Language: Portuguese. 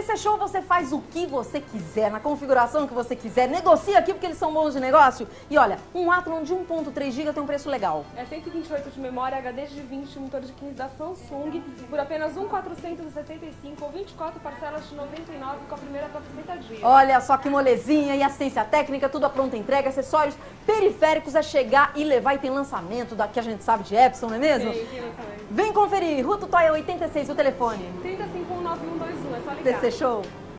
PC Show você faz o que você quiser, na configuração que você quiser. Negocia aqui porque eles são bons de negócio. E olha, um Athlon de 1.3 GB tem um preço legal. É 128 de memória, HD de 20, monitor de 15 da Samsung, por apenas 1.465 ou 24 parcelas de 99 com a primeira para 60 dias. Olha só que molezinha, e assistência técnica, tudo a pronta entrega, acessórios periféricos, é chegar e levar. E tem lançamento da que a gente sabe de Epson, não é mesmo? Tem lançamento. Vem conferir, Ruto Toya 86, o telefone. 30519121, é só ligar. PC Show.